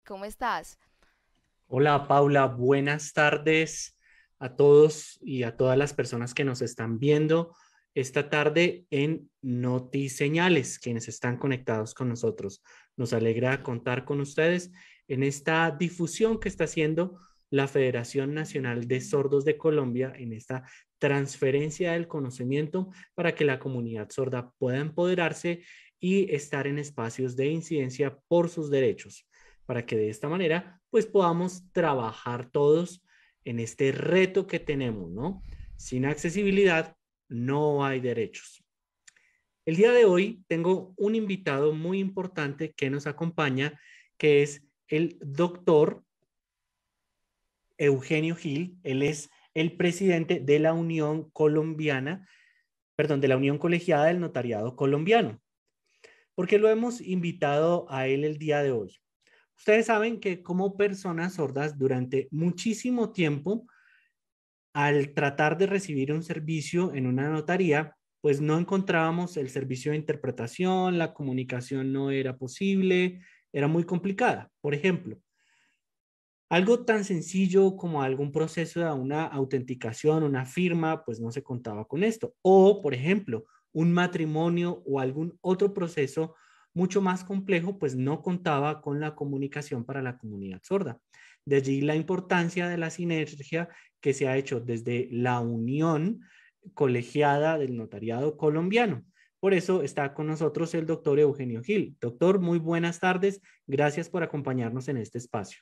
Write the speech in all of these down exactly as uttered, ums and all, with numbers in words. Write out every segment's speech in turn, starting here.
¿Cómo estás? Hola Paula, buenas tardes a todos y a todas las personas que nos están viendo esta tarde en NotiSeñales, quienes están conectados con nosotros. Nos alegra contar con ustedes en esta difusión que está haciendo la Federación Nacional de Sordos de Colombia, en esta transferencia del conocimiento para que la comunidad sorda pueda empoderarse y estar en espacios de incidencia por sus derechos, para que de esta manera pues podamos trabajar todos en este reto que tenemos, ¿no? Sin accesibilidad no hay derechos. El día de hoy tengo un invitado muy importante que nos acompaña, que es el doctor Eugenio Gil. Él es el presidente de la Unión Colombiana, perdón, de la Unión Colegiada del Notariado Colombiano. ¿Por qué lo hemos invitado a él el día de hoy? Ustedes saben que como personas sordas durante muchísimo tiempo, al tratar de recibir un servicio en una notaría, pues no encontrábamos el servicio de interpretación, la comunicación no era posible, era muy complicada. Por ejemplo, algo tan sencillo como algún proceso de una autenticación, una firma, pues no se contaba con esto. O, por ejemplo, un matrimonio o algún otro proceso mucho más complejo, pues no contaba con la comunicación para la comunidad sorda. De allí la importancia de la sinergia que se ha hecho desde la Unión Colegiada del Notariado Colombiano. Por eso está con nosotros el doctor Eugenio Gil. Doctor, muy buenas tardes. Gracias por acompañarnos en este espacio.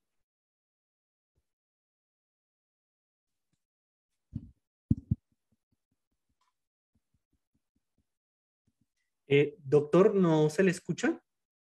Eh, doctor, ¿no se le escucha?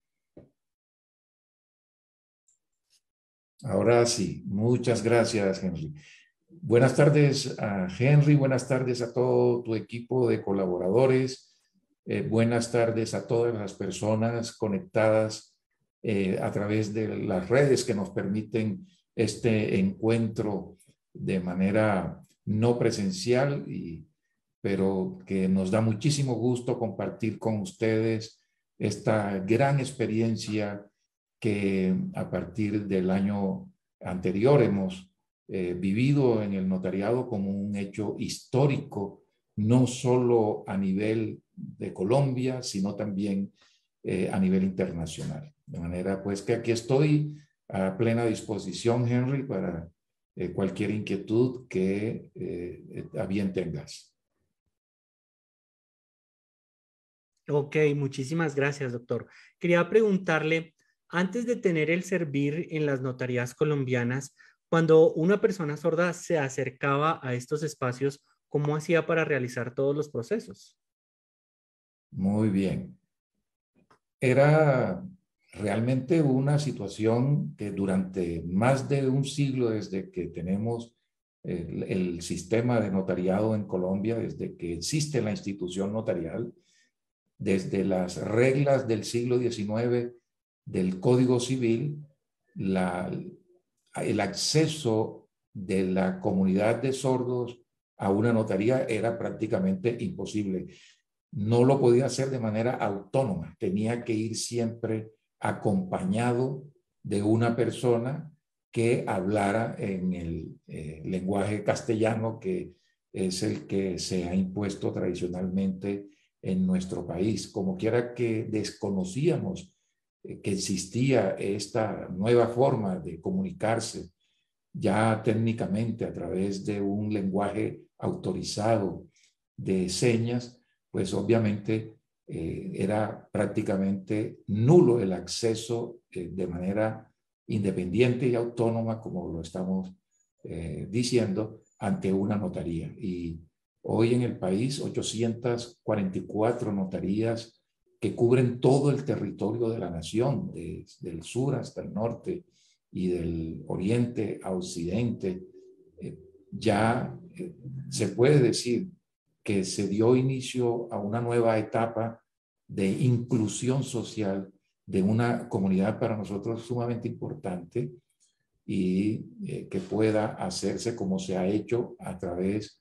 Ahora sí, muchas gracias, Henry. Buenas tardes a Henry, buenas tardes a todo tu equipo de colaboradores, eh, buenas tardes a todas las personas conectadas eh, a través de las redes que nos permiten este encuentro de manera no presencial, y, pero que nos da muchísimo gusto compartir con ustedes esta gran experiencia que a partir del año anterior hemos eh, vivido en el notariado como un hecho histórico, no solo a nivel de Colombia, sino también eh, a nivel internacional. De manera pues que aquí estoy a plena disposición, Henry, para eh, cualquier inquietud que eh, a bien tengas. Ok, muchísimas gracias, doctor. Quería preguntarle, antes de tener el servir en las notarías colombianas, cuando una persona sorda se acercaba a estos espacios, ¿cómo hacía para realizar todos los procesos? Muy bien. Era realmente una situación que durante más de un siglo, desde que tenemos el, el sistema de notariado en Colombia, desde que existe la institución notarial, desde las reglas del siglo diecinueve del Código Civil, la, el acceso de la comunidad de sordos a una notaría era prácticamente imposible. No lo podía hacer de manera autónoma, tenía que ir siempre acompañado de una persona que hablara en el eh, lenguaje castellano, que es el que se ha impuesto tradicionalmente en nuestro país. Como quiera que desconocíamos eh, que existía esta nueva forma de comunicarse ya técnicamente a través de un lenguaje autorizado de señas, pues obviamente eh, era prácticamente nulo el acceso eh, de manera independiente y autónoma, como lo estamos eh, diciendo, ante una notaría. Y hoy en el país, ochocientas cuarenta y cuatro notarías que cubren todo el territorio de la nación, de, del sur hasta el norte y del oriente a occidente. Eh, ya eh, se puede decir que se dio inicio a una nueva etapa de inclusión social de una comunidad para nosotros sumamente importante, y eh, que pueda hacerse como se ha hecho a través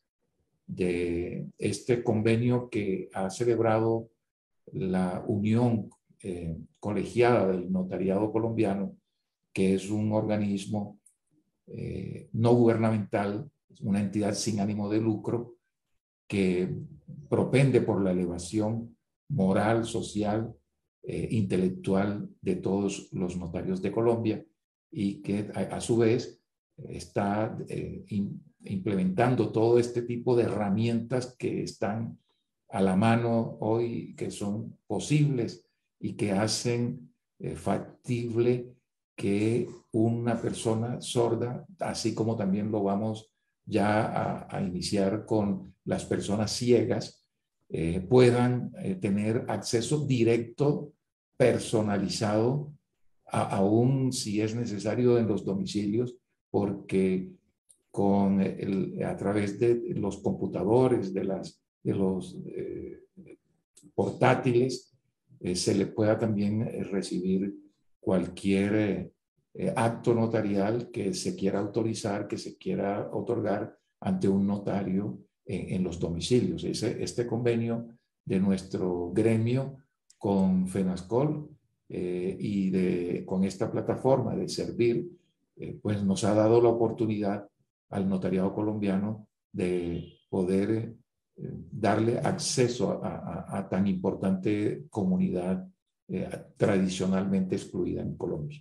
de este convenio que ha celebrado la Unión eh, Colegiada del Notariado Colombiano que es un organismo eh, no gubernamental, una entidad sin ánimo de lucro, que propende por la elevación moral, social, eh, intelectual de todos los notarios de Colombia, y que a, a su vez está eh, in, implementando todo este tipo de herramientas que están a la mano hoy, que son posibles y que hacen eh, factible que una persona sorda, así como también lo vamos ya a, a iniciar con las personas ciegas, eh, puedan eh, tener acceso directo, personalizado, a, aún si es necesario en los domicilios, porque con el, a través de los computadores, de, las, de los eh, portátiles, eh, se le pueda también eh, recibir cualquier eh, eh, acto notarial que se quiera autorizar, que se quiera otorgar ante un notario en, en los domicilios. Ese, este convenio de nuestro gremio con FENASCOL eh, y de, con esta plataforma de Servir, eh, pues nos ha dado la oportunidad al notariado colombiano de poder eh, darle acceso a, a, a tan importante comunidad eh, tradicionalmente excluida en Colombia.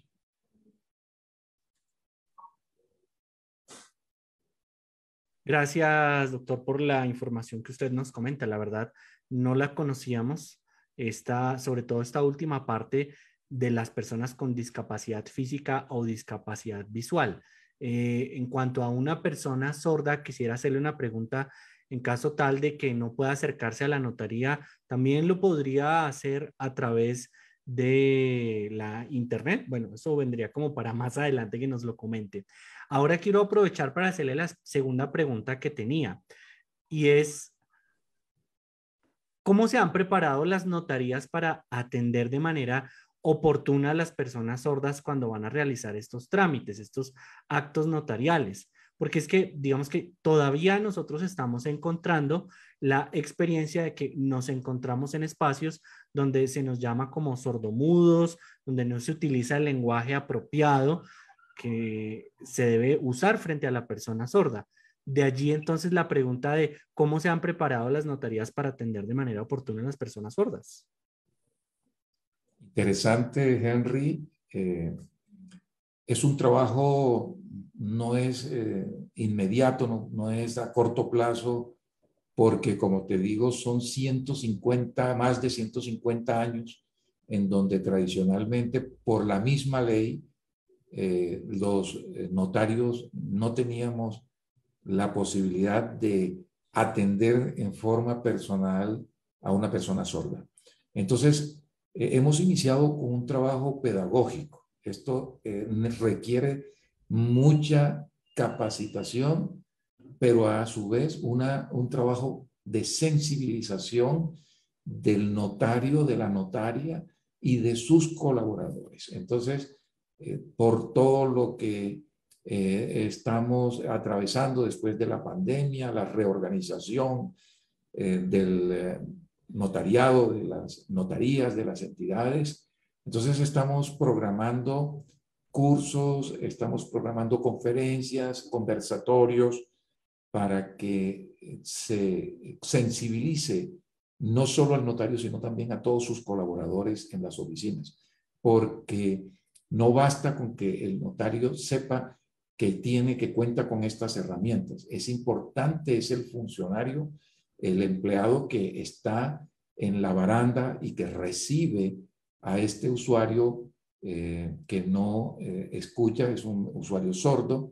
Gracias, doctor, por la información que usted nos comenta. La verdad, no la conocíamos, esta, sobre todo esta última parte de las personas con discapacidad física o discapacidad visual. Eh, en cuanto a una persona sorda, quisiera hacerle una pregunta. En caso tal de que no pueda acercarse a la notaría, ¿también lo podría hacer a través de la internet? Bueno, eso vendría como para más adelante que nos lo comente. Ahora quiero aprovechar para hacerle la segunda pregunta que tenía, y es, ¿cómo se han preparado las notarías para atender de manera oportuna a las personas sordas cuando van a realizar estos trámites, estos actos notariales? Porque es que, digamos que todavía nosotros estamos encontrando la experiencia de que nos encontramos en espacios donde se nos llama como sordomudos, donde no se utiliza el lenguaje apropiado que se debe usar frente a la persona sorda. De allí entonces la pregunta de cómo se han preparado las notarías para atender de manera oportuna a las personas sordas. Interesante, Henry. Eh, es un trabajo, no es eh, inmediato, no, no es a corto plazo, porque como te digo, son ciento cincuenta, más de ciento cincuenta años en donde tradicionalmente, por la misma ley, eh, los notarios no teníamos la posibilidad de atender en forma personal a una persona sorda. Entonces, eh, hemos iniciado con un trabajo pedagógico. Esto eh, requiere mucha capacitación, pero a su vez una, un trabajo de sensibilización del notario, de la notaria y de sus colaboradores. Entonces, eh, por todo lo que eh, estamos atravesando después de la pandemia, la reorganización eh, del eh, notariado, de las notarías, de las entidades. Entonces estamos programando cursos, estamos programando conferencias, conversatorios para que se sensibilice no solo al notario, sino también a todos sus colaboradores en las oficinas, porque no basta con que el notario sepa que tiene, que cuenta con estas herramientas. Es importante, es el funcionario, el empleado que está en la baranda y que recibe a este usuario eh, que no eh, escucha, es un usuario sordo,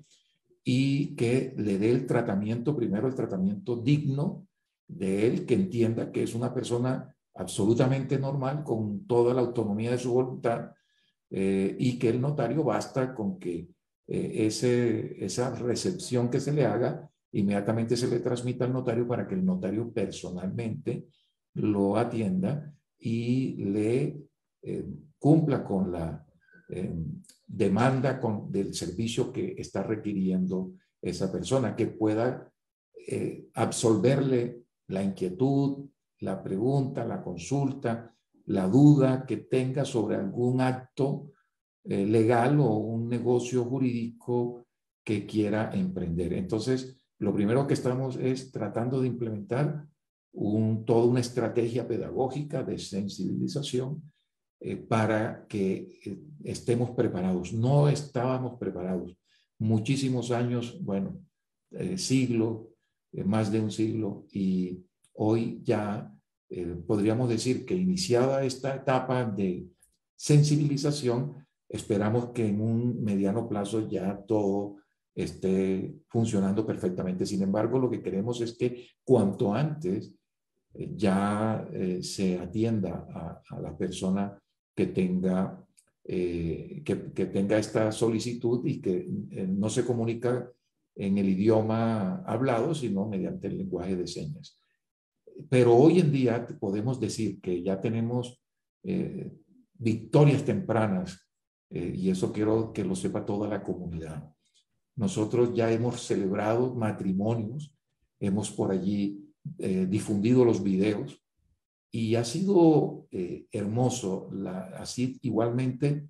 y que le dé el tratamiento, primero el tratamiento digno de él, que entienda que es una persona absolutamente normal, con toda la autonomía de su voluntad, eh, y que el notario basta con que eh, ese, esa recepción que se le haga, inmediatamente se le transmita al notario para que el notario personalmente lo atienda y le eh, cumpla con la eh, demanda con, del servicio que está requiriendo esa persona, que pueda eh, absolverle la inquietud, la pregunta, la consulta, la duda que tenga sobre algún acto eh, legal o un negocio jurídico que quiera emprender. Entonces, lo primero que estamos es tratando de implementar un, toda una estrategia pedagógica de sensibilización eh, para que eh, estemos preparados. No estábamos preparados. Muchísimos años, bueno, eh, siglo, eh, más de un siglo, y hoy ya eh, podríamos decir que iniciada esta etapa de sensibilización, esperamos que en un mediano plazo ya todo esté funcionando perfectamente. Sin embargo, lo que queremos es que cuanto antes eh, ya eh, se atienda a, a, la persona que tenga, eh, que, que, tenga esta solicitud y que eh, no se comunica en el idioma hablado, sino mediante el lenguaje de señas. Pero hoy en día podemos decir que ya tenemos eh, victorias tempranas, eh, y eso quiero que lo sepa toda la comunidad. Nosotros ya hemos celebrado matrimonios, hemos por allí eh, difundido los videos y ha sido eh, hermoso. La, así igualmente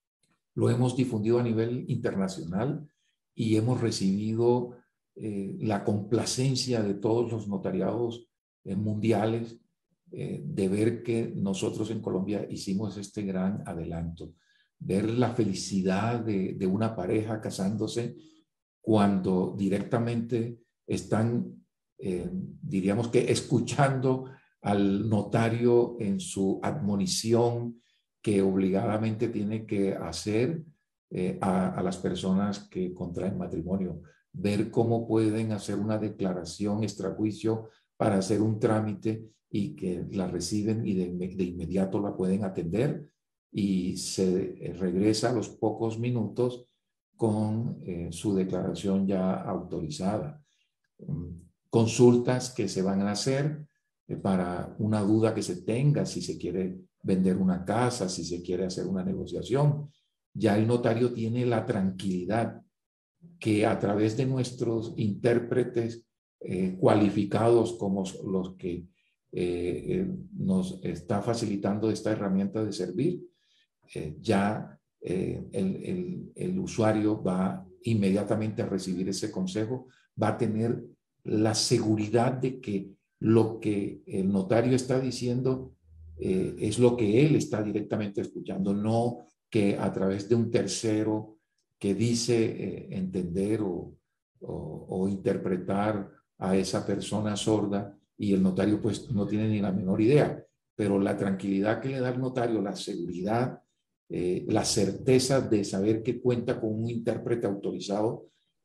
lo hemos difundido a nivel internacional y hemos recibido eh, la complacencia de todos los notariados eh, mundiales eh, de ver que nosotros en Colombia hicimos este gran adelanto, ver la felicidad de, de una pareja casándose cuando directamente están, eh, diríamos que, escuchando al notario en su admonición que obligadamente tiene que hacer eh, a, a las personas que contraen matrimonio, ver cómo pueden hacer una declaración extrajuicio para hacer un trámite y que la reciben y de, de inmediato la pueden atender y se regresa a los pocos minutos con eh, su declaración ya autorizada. Um, consultas que se van a hacer eh, para una duda que se tenga, si se quiere vender una casa, si se quiere hacer una negociación. Ya el notario tiene la tranquilidad que a través de nuestros intérpretes eh, cualificados como los que eh, eh, nos está facilitando esta herramienta de servir, eh, ya eh, el, el, el usuario va inmediatamente a recibir ese consejo, va a tener la seguridad de que lo que el notario está diciendo eh, es lo que él está directamente escuchando, no que a través de un tercero que dice eh, entender o, o, o interpretar a esa persona sorda y el notario pues no tiene ni la menor idea. Pero la tranquilidad que le da el notario, la seguridad, eh, la certeza de saber que cuenta con un intérprete autorizado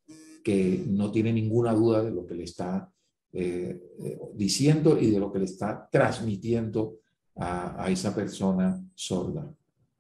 que no tiene ninguna duda de lo que le está eh, eh, diciendo y de lo que le está transmitiendo a, a esa persona sorda.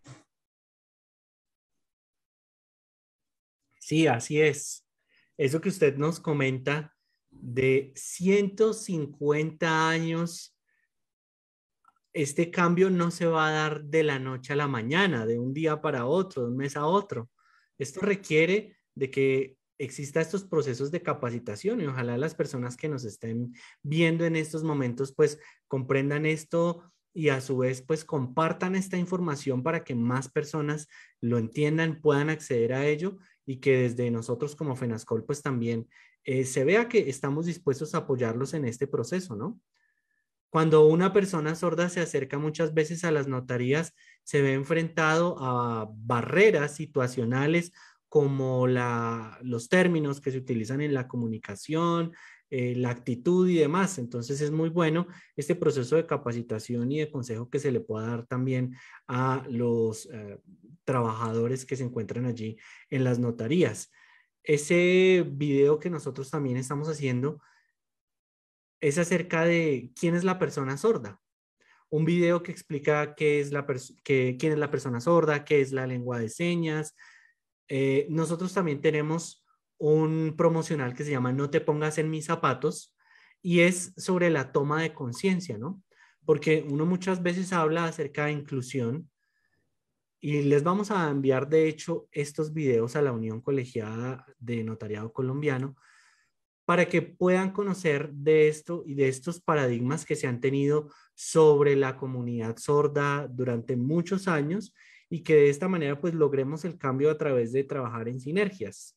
Sí, así es. Eso que usted nos comenta de ciento cincuenta años, este cambio no se va a dar de la noche a la mañana, de un día para otro, de un mes a otro. Esto requiere de que exista estos procesos de capacitación y ojalá las personas que nos estén viendo en estos momentos pues comprendan esto y a su vez pues compartan esta información para que más personas lo entiendan, puedan acceder a ello y que desde nosotros como FENASCOL pues también eh, se vea que estamos dispuestos a apoyarlos en este proceso, ¿no? Cuando una persona sorda se acerca muchas veces a las notarías, se ve enfrentado a barreras situacionales como la, los términos que se utilizan en la comunicación, eh, la actitud y demás. Entonces es muy bueno este proceso de capacitación y de consejo que se le pueda dar también a los eh, trabajadores que se encuentran allí en las notarías. Ese video que nosotros también estamos haciendo es acerca de quién es la persona sorda. Un video que explica qué es la que, quién es la persona sorda, qué es la lengua de señas. Eh, nosotros también tenemos un promocional que se llama No te pongas en mis zapatos y es sobre la toma de conciencia, ¿no? Porque uno muchas veces habla acerca de inclusión y les vamos a enviar de hecho estos videos a la Unión Colegiada de Notariado Colombiano para que puedan conocer de esto y de estos paradigmas que se han tenido sobre la comunidad sorda durante muchos años y que de esta manera pues logremos el cambio a través de trabajar en sinergias.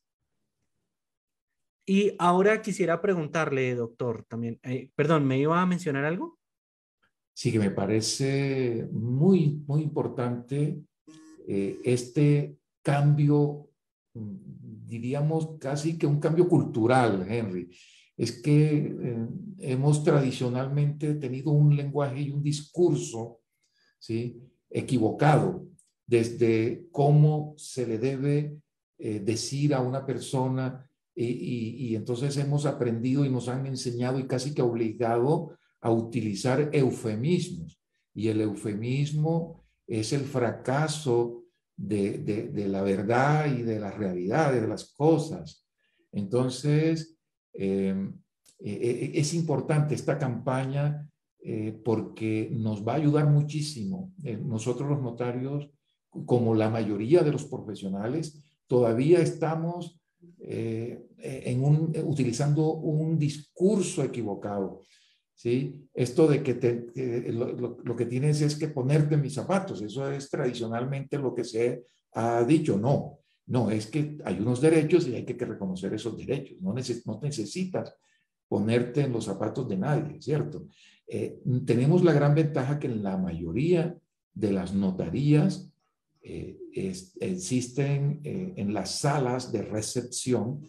Y ahora quisiera preguntarle, doctor, también, eh, perdón, ¿me iba a mencionar algo? Sí, que me parece muy, muy importante eh, este cambio, mm, diríamos casi que un cambio cultural, Henry. Es que eh, hemos tradicionalmente tenido un lenguaje y un discurso, ¿sí?, equivocado desde cómo se le debe eh, decir a una persona y, y, y entonces hemos aprendido y nos han enseñado y casi que obligado a utilizar eufemismos. Y el eufemismo es el fracaso de, de, de la verdad y de la realidad de las cosas. Entonces, eh, eh, es importante esta campaña eh, porque nos va a ayudar muchísimo. Eh, nosotros los notarios, como la mayoría de los profesionales, todavía estamos eh, en un, utilizando un discurso equivocado. ¿Sí? Esto de que, te, que lo, lo, lo, que tienes es que ponerte en mis zapatos, eso es tradicionalmente lo que se ha dicho. No, no, es que hay unos derechos y hay que, que reconocer esos derechos. No, neces no necesitas ponerte en los zapatos de nadie, ¿cierto? Eh, tenemos la gran ventaja que en la mayoría de las notarías eh, es, existen eh, en las salas de recepción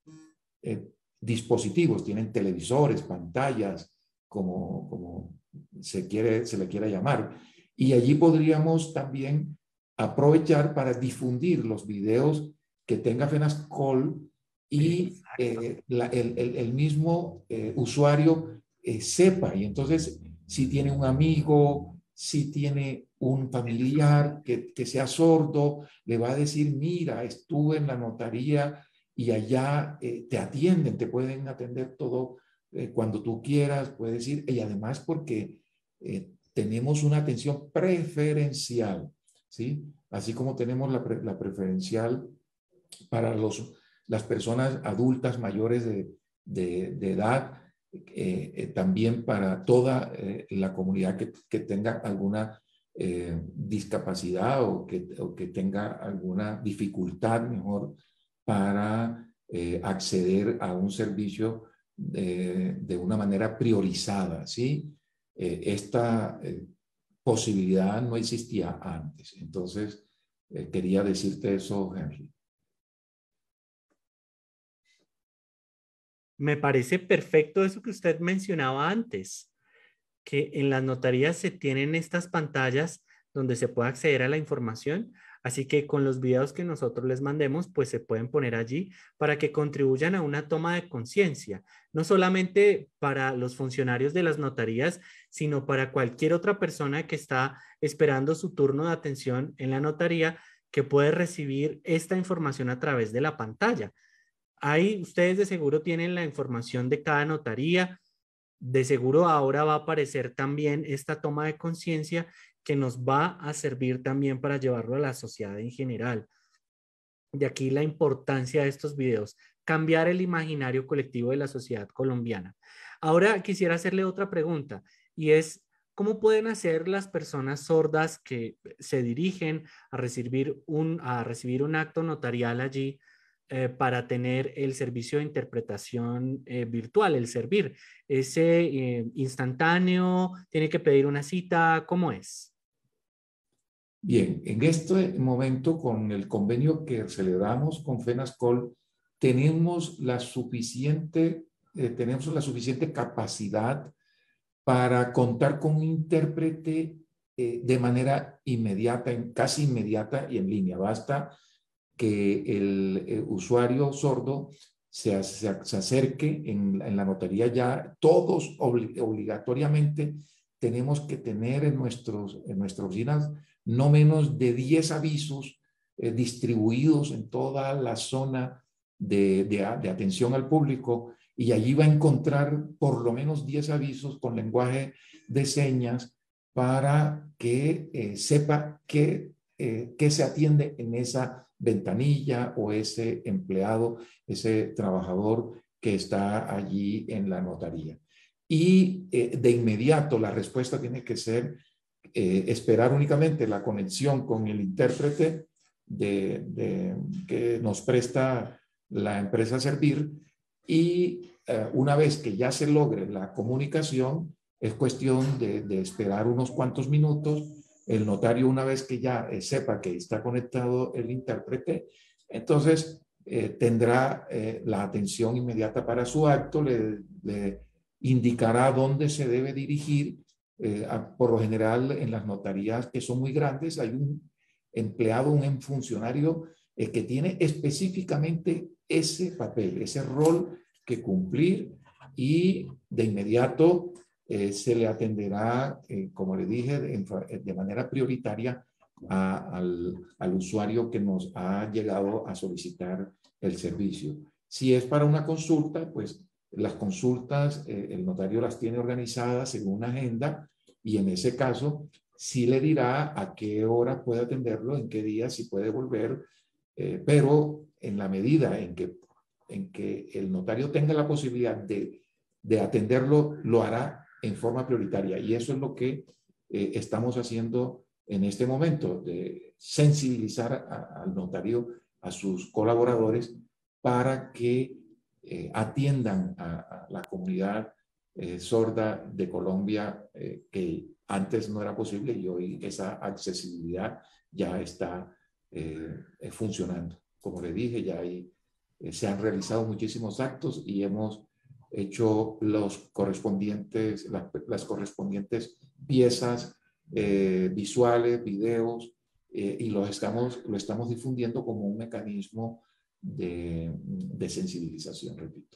eh, dispositivos, tienen televisores, pantallas, como, como se, quiere, se le quiera llamar. Y allí podríamos también aprovechar para difundir los videos que tenga FENASCOL y eh, la, el, el, el, mismo eh, usuario eh, sepa. Y entonces, si tiene un amigo, si tiene un familiar que, que sea sordo, le va a decir, mira, estuve en la notaría y allá eh, te atienden, te pueden atender todo eh, cuando tú quieras, puedes ir, y además porque eh, tenemos una atención preferencial, ¿sí? Así como tenemos la, pre la preferencial para los, las personas adultas mayores de, de, de edad, eh, eh, también para toda eh, la comunidad que, que tenga alguna eh, discapacidad o que, o que tenga alguna dificultad, mejor, para eh, acceder a un servicio de, de una manera priorizada, ¿sí? Eh, esta eh, posibilidad no existía antes. Entonces, eh, quería decirte eso, Henry. Me parece perfecto eso que usted mencionaba antes, que en las notarías se tienen estas pantallas donde se puede acceder a la información, así que con los videos que nosotros les mandemos, pues se pueden poner allí para que contribuyan a una toma de conciencia, no solamente para los funcionarios de las notarías, sino para cualquier otra persona que está esperando su turno de atención en la notaría, que puede recibir esta información a través de la pantalla. Ahí ustedes de seguro tienen la información de cada notaría. De seguro ahora va a aparecer también esta toma de conciencia que nos va a servir también para llevarlo a la sociedad en general. De aquí la importancia de estos videos, cambiar el imaginario colectivo de la sociedad colombiana. Ahora quisiera hacerle otra pregunta y es, ¿cómo pueden hacer las personas sordas que se dirigen a recibir un, a recibir un acto notarial allí eh, para tener el servicio de interpretación eh, virtual, el servir? ¿Ese eh, instantáneo? ¿Tiene que pedir una cita? ¿Cómo es? Bien, en este momento, con el convenio que celebramos con FENASCOL, tenemos la suficiente, eh, tenemos la suficiente capacidad para contar con un intérprete eh, de manera inmediata, casi inmediata y en línea. Basta que el, el usuario sordo se, se, se acerque en, en, la notaría. Ya todos obli obligatoriamente tenemos que tener en, nuestros, en nuestras oficinas no menos de diez avisos eh, distribuidos en toda la zona de, de, de atención al público, y allí va a encontrar por lo menos diez avisos con lenguaje de señas para que eh, sepa qué, eh, qué se atiende en esa ventanilla o ese empleado, ese trabajador que está allí en la notaría. Y eh, de inmediato la respuesta tiene que ser eh, esperar únicamente la conexión con el intérprete de, de, que nos presta la empresa Servir, y eh, una vez que ya se logre la comunicación, es cuestión de, de esperar unos cuantos minutos. El notario, una vez que ya eh, sepa que está conectado el intérprete, entonces eh, tendrá eh, la atención inmediata para su acto, le, le indicará dónde se debe dirigir. Eh, a, por lo general, en las notarías que son muy grandes, hay un empleado, un funcionario eh, que tiene específicamente ese papel, ese rol que cumplir, y de inmediato eh, se le atenderá, eh, como le dije, de, de manera prioritaria a, al, al usuario que nos ha llegado a solicitar el servicio. Si es para una consulta, pues las consultas eh, el notario las tiene organizadas según una agenda, y en ese caso sí le dirá a qué hora puede atenderlo, en qué día, si puede volver, eh, pero en la medida en que, en que el notario tenga la posibilidad de, de atenderlo, lo hará en forma prioritaria. Y eso es lo que eh, estamos haciendo en este momento, de sensibilizar a, al notario, a sus colaboradores, para que eh, atiendan a, a la comunidad eh, sorda de Colombia, eh, que antes no era posible, y hoy esa accesibilidad ya está eh, funcionando. Como le dije, ya hay, eh, se han realizado muchísimos actos y hemos hecho los correspondientes, las, las correspondientes piezas eh, visuales, videos, eh, y los estamos, lo estamos difundiendo como un mecanismo de, de sensibilización, repito.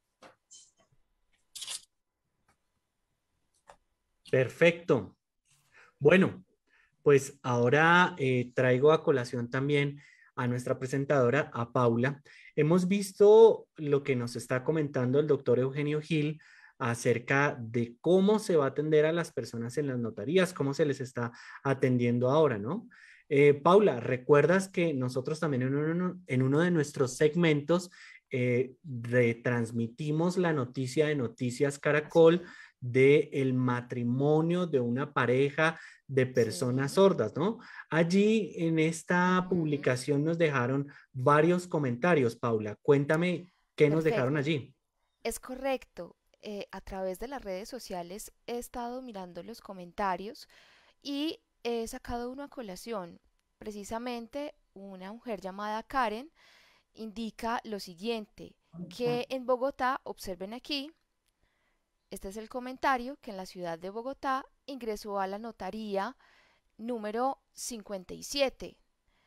Perfecto. Bueno, pues ahora eh, traigo a colación también a nuestra presentadora, a Paula. Hemos visto lo que nos está comentando el doctor Eugenio Gil acerca de cómo se va a atender a las personas en las notarías, cómo se les está atendiendo ahora, ¿no? Eh, Paula, ¿recuerdas que nosotros también en uno, en uno de nuestros segmentos eh, retransmitimos la noticia de Noticias Caracol del matrimonio de una pareja de personas Sí. sordas, ¿no? Allí en esta Ujú. publicación nos dejaron varios comentarios, Paula. Cuéntame qué nos dejaron Perfecto. allí. Es correcto. Eh, a través de las redes sociales he estado mirando los comentarios y he sacado uno a colación. Precisamente una mujer llamada Karen indica lo siguiente, que en Bogotá, observen aquí, este es el comentario, que en la ciudad de Bogotá ingresó a la notaría número cincuenta y siete.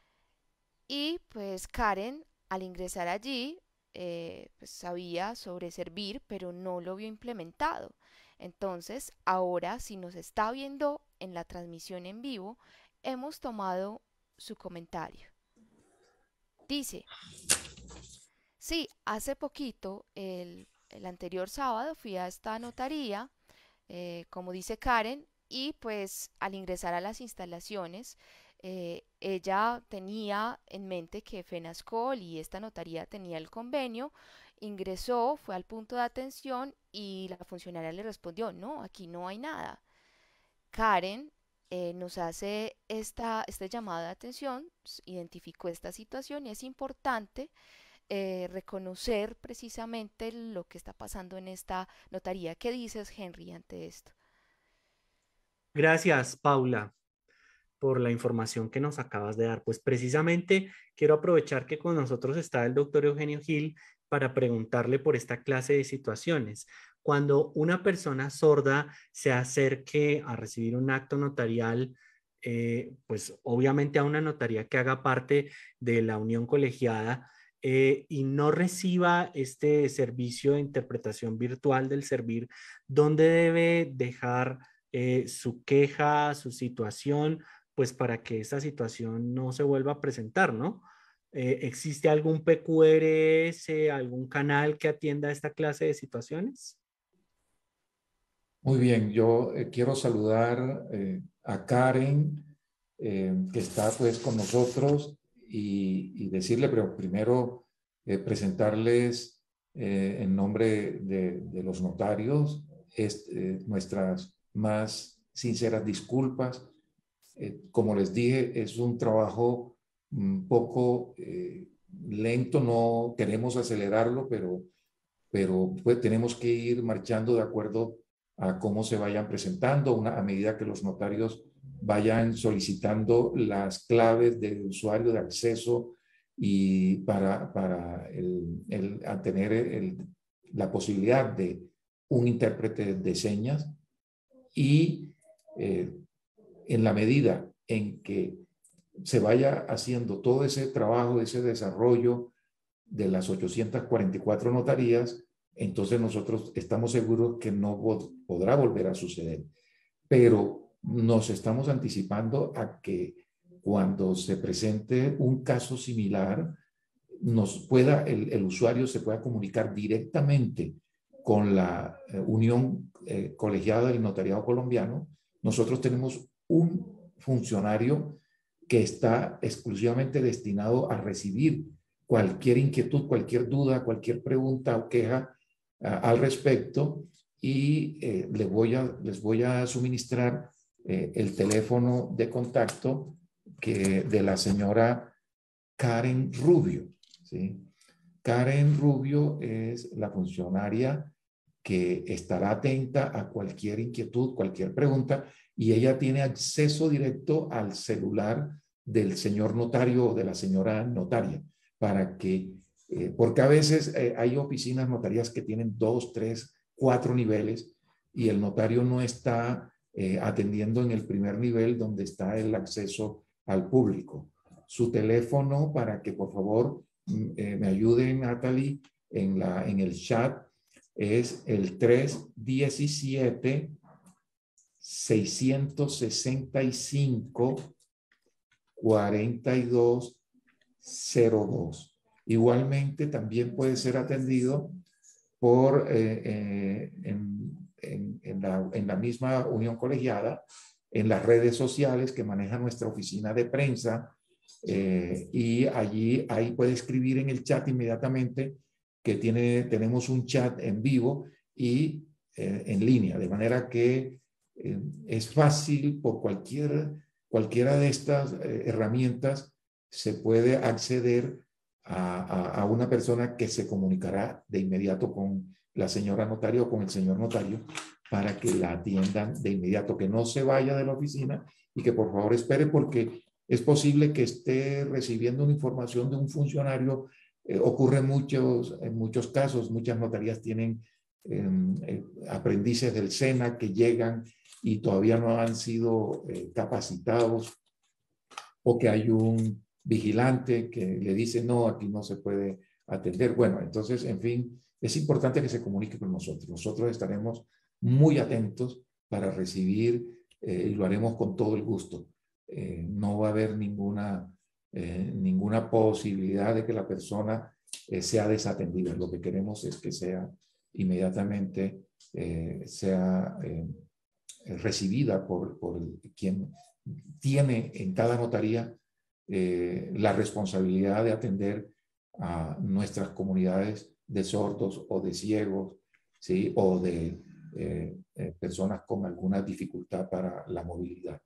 Y pues Karen, al ingresar allí, eh, pues sabía sobre Servir, pero no lo vio implementado. Entonces, ahora, si nos está viendo en la transmisión en vivo, hemos tomado su comentario. Dice, sí, hace poquito, el, el anterior sábado, fui a esta notaría, eh, como dice Karen, y pues al ingresar a las instalaciones, eh, ella tenía en mente que FENASCOL y esta notaría tenía el convenio, ingresó, fue al punto de atención y la funcionaria le respondió, no, aquí no hay nada. Karen eh, nos hace esta, este llamado de atención, s- identificó esta situación y es importante eh, reconocer precisamente lo que está pasando en esta notaría. ¿Qué dices, Henry, ante esto? Gracias, Paula, por la información que nos acabas de dar. Pues precisamente quiero aprovechar que con nosotros está el doctor Eugenio Gil para preguntarle por esta clase de situaciones. Cuando una persona sorda se acerque a recibir un acto notarial, eh, pues obviamente a una notaría que haga parte de la unión colegiada, eh, y no reciba este servicio de interpretación virtual del Servir, ¿dónde debe dejar eh, su queja, su situación, pues para que esta situación no se vuelva a presentar, ¿no? Eh, ¿existe algún P Q R S, algún canal que atienda esta clase de situaciones? Muy bien, yo eh, quiero saludar eh, a Karen, eh, que está pues con nosotros, y, y decirle, pero primero eh, presentarles eh, en nombre de, de los notarios es, eh, nuestras más sinceras disculpas eh, como les dije, es un trabajo un poco eh, lento, no queremos acelerarlo, pero, pero pues, tenemos que ir marchando de acuerdo a cómo se vayan presentando, una, a medida que los notarios vayan solicitando las claves de usuario de acceso y para, para el, el, a tener el, la posibilidad de un intérprete de señas y eh, en la medida en que se vaya haciendo todo ese trabajo, ese desarrollo de las ochocientas cuarenta y cuatro notarías, entonces nosotros estamos seguros que no podrá volver a suceder. Pero nos estamos anticipando a que cuando se presente un caso similar, nos pueda, el, el usuario se pueda comunicar directamente con la eh, Unión eh, Colegiada del Notariado Colombiano. Nosotros tenemos un funcionario que está exclusivamente destinado a recibir cualquier inquietud, cualquier duda, cualquier pregunta o queja uh, al respecto y eh, les, voy a, les voy a suministrar eh, el teléfono de contacto que, de la señora Karen Rubio, ¿sí? Karen Rubio es la funcionaria que estará atenta a cualquier inquietud, cualquier pregunta, y ella tiene acceso directo al celular del señor notario o de la señora notaria, para que, eh, porque a veces eh, hay oficinas notarias que tienen dos, tres, cuatro niveles y el notario no está eh, atendiendo en el primer nivel donde está el acceso al público. Su teléfono para que por favor eh, me ayude Natalie en, la, en el chat es el tres diecisiete, seiscientos sesenta y cinco, cuarenta y dos cero dos. Igualmente también puede ser atendido por eh, eh, en, en, en, la, en la misma unión colegiada, en las redes sociales que maneja nuestra oficina de prensa, eh, y allí ahí puede escribir en el chat inmediatamente que tiene, tenemos un chat en vivo y eh, en línea, de manera que eh, es fácil por cualquier, cualquiera de estas eh, herramientas se puede acceder a, a, a una persona que se comunicará de inmediato con la señora notario o con el señor notario para que la atiendan de inmediato, que no se vaya de la oficina y que por favor espere porque es posible que esté recibiendo una información de un funcionario. Eh, ocurre en muchos, en muchos casos, muchas notarías tienen eh, eh, aprendices del SENA que llegan y todavía no han sido eh, capacitados, o que hay un vigilante que le dice, no, aquí no se puede atender. Bueno, entonces, en fin, es importante que se comunique con nosotros. Nosotros estaremos muy atentos para recibir eh, y lo haremos con todo el gusto. Eh, no va a haber ninguna, eh, ninguna posibilidad de que la persona eh, sea desatendida. Lo que queremos es que sea inmediatamente, eh, sea eh, recibida por, por quien tiene en cada notaría eh, la responsabilidad de atender a nuestras comunidades de sordos o de ciegos, ¿sí? O de eh, eh, personas con alguna dificultad para la movilidad.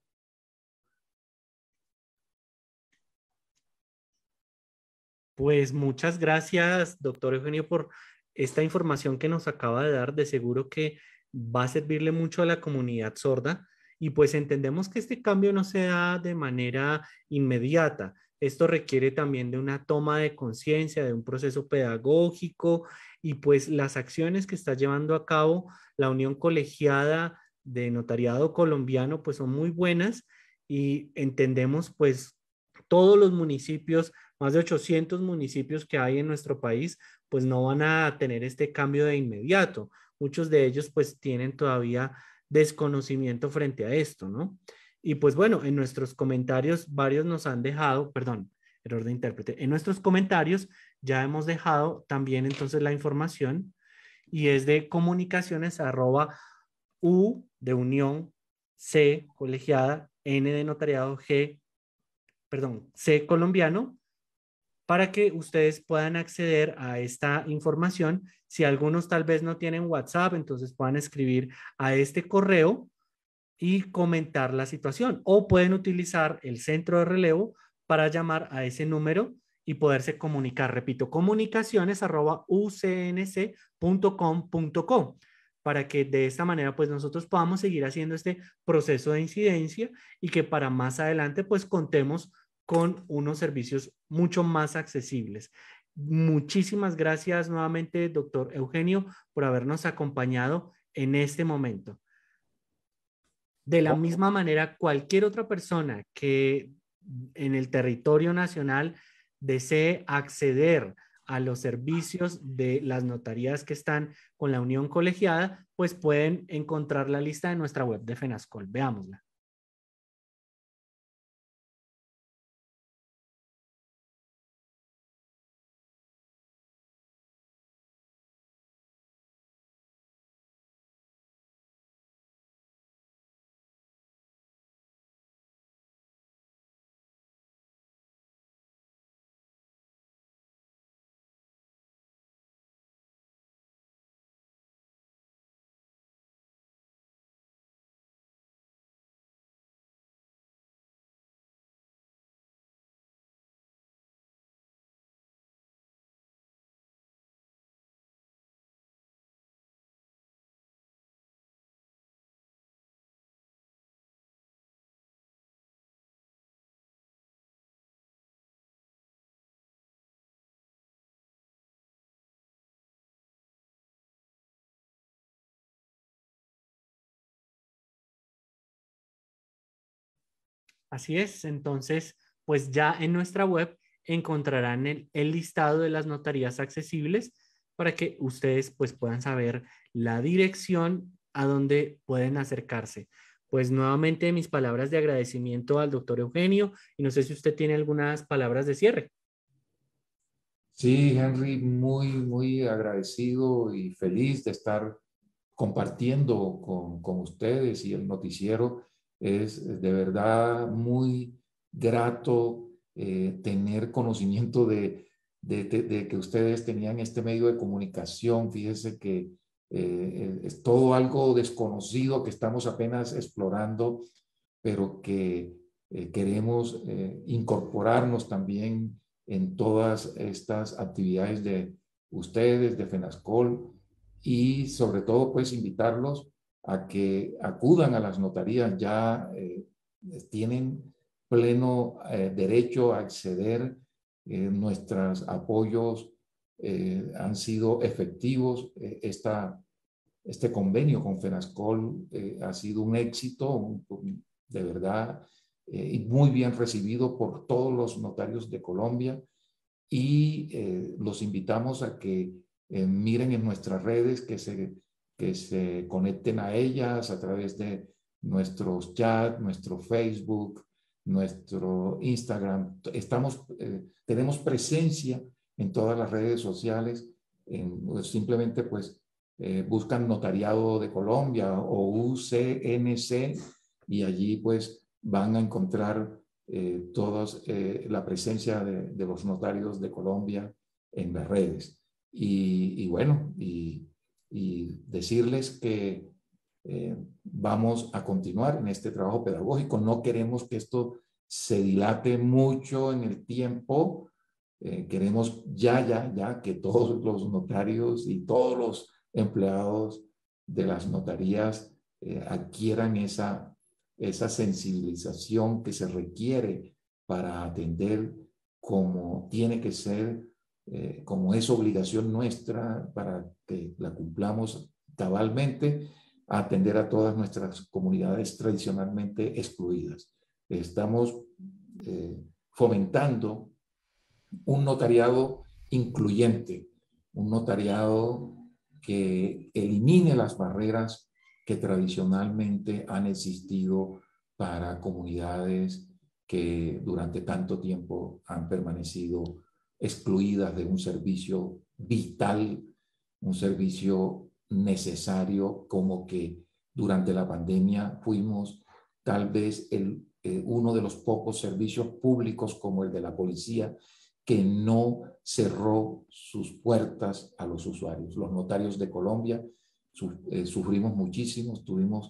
Pues muchas gracias, doctor Eugenio, por esta información que nos acaba de dar. De seguro que va a servirle mucho a la comunidad sorda y pues entendemos que este cambio no se da de manera inmediata. Esto requiere también de una toma de conciencia, de un proceso pedagógico y pues las acciones que está llevando a cabo la Unión Colegiada de Notariado Colombiano pues son muy buenas y entendemos pues todos los municipios, más de ochocientos municipios que hay en nuestro país, pues no van a tener este cambio de inmediato. Muchos de ellos pues tienen todavía desconocimiento frente a esto, ¿no? Y pues bueno, en nuestros comentarios varios nos han dejado, perdón, error de intérprete, en nuestros comentarios ya hemos dejado también entonces la información y es de comunicaciones arroba U de unión, C colegiada, N de notariado, G, perdón, C colombiano, para que ustedes puedan acceder a esta información. Si algunos tal vez no tienen WhatsApp, entonces puedan escribir a este correo y comentar la situación. O pueden utilizar el centro de relevo para llamar a ese número y poderse comunicar. Repito, comunicaciones arroba u c n c punto com punto co, para que de esta manera pues nosotros podamos seguir haciendo este proceso de incidencia y que para más adelante pues contemos con unos servicios mucho más accesibles. Muchísimas gracias nuevamente, doctor Eugenio, por habernos acompañado en este momento. De la misma manera, cualquier otra persona que en el territorio nacional desee acceder a los servicios de las notarías que están con la unión colegiada, pues pueden encontrar la lista en nuestra web de FENASCOL. Veámosla. Así es, entonces, pues ya en nuestra web encontrarán el, el listado de las notarías accesibles para que ustedes pues puedan saber la dirección a donde pueden acercarse. Pues nuevamente mis palabras de agradecimiento al doctor Eugenio y no sé si usted tiene algunas palabras de cierre. Sí, Henry, muy, muy agradecido y feliz de estar compartiendo con, con ustedes y el noticiero. Es de verdad muy grato eh, tener conocimiento de, de, de, de que ustedes tenían este medio de comunicación. Fíjese que eh, es todo algo desconocido que estamos apenas explorando, pero que eh, queremos eh, incorporarnos también en todas estas actividades de ustedes, de FENASCOL, y sobre todo pues invitarlos a que acudan a las notarías. Ya eh, tienen pleno eh, derecho a acceder. Eh, nuestros apoyos eh, han sido efectivos. Eh, esta, este convenio con FENASCOL eh, ha sido un éxito, un, un, de verdad, eh, y muy bien recibido por todos los notarios de Colombia. Y eh, los invitamos a que eh, miren en nuestras redes, que se, que se conecten a ellas a través de nuestros chats, nuestro Facebook, nuestro Instagram. Estamos, eh, tenemos presencia en todas las redes sociales. En, pues, simplemente pues eh, buscan Notariado de Colombia o U C N C y allí pues van a encontrar eh, toda eh, la presencia de, de los notarios de Colombia en las redes. Y, y bueno, y, y, decirles que eh, vamos a continuar en este trabajo pedagógico. No queremos que esto se dilate mucho en el tiempo. Eh, queremos ya, ya, ya que todos los notarios y todos los empleados de las notarías eh, adquieran esa, esa sensibilización que se requiere para atender como tiene que ser, eh, como es obligación nuestra para que la cumplamos cabalmente, a atender a todas nuestras comunidades tradicionalmente excluidas. Estamos eh, fomentando un notariado incluyente, un notariado que elimine las barreras que tradicionalmente han existido para comunidades que durante tanto tiempo han permanecido excluidas de un servicio vital, un servicio necesario, como que durante la pandemia fuimos tal vez el, eh, uno de los pocos servicios públicos como el de la policía que no cerró sus puertas a los usuarios. Los notarios de Colombia su, eh, sufrimos muchísimo, tuvimos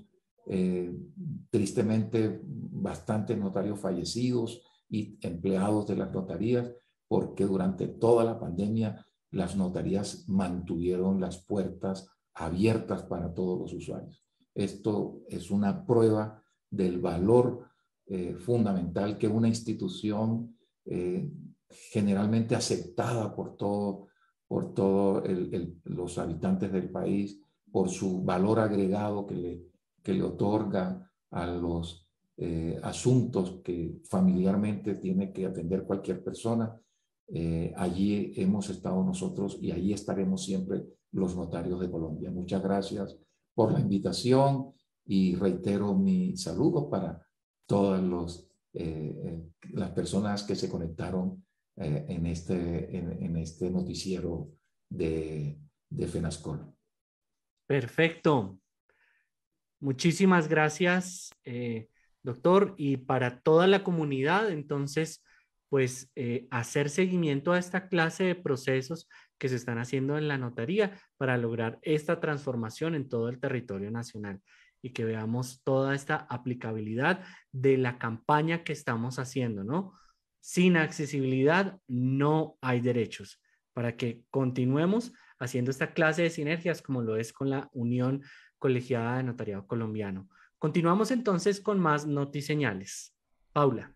eh, tristemente bastantes notarios fallecidos y empleados de las notarías, porque durante toda la pandemia las notarías mantuvieron las puertas abiertas para todos los usuarios. Esto es una prueba del valor eh, fundamental que una institución eh, generalmente aceptada por todo, por todo el, el, los habitantes del país, por su valor agregado que le, que le otorga a los eh, asuntos que familiarmente tiene que atender cualquier persona. Eh, allí hemos estado nosotros y allí estaremos siempre los notarios de Colombia. Muchas gracias por la invitación y reitero mi saludo para todas los, eh, eh, las personas que se conectaron eh, en, este, en, en este noticiero de, de FENASCOL. Perfecto. Muchísimas gracias, eh, doctor. Y para toda la comunidad, entonces, pues eh, hacer seguimiento a esta clase de procesos que se están haciendo en la notaría para lograr esta transformación en todo el territorio nacional y que veamos toda esta aplicabilidad de la campaña que estamos haciendo, ¿no? Sin accesibilidad no hay derechos, para que continuemos haciendo esta clase de sinergias como lo es con la Unión Colegiada de Notariado Colombiano. Continuamos entonces con más notiseñales. Paula.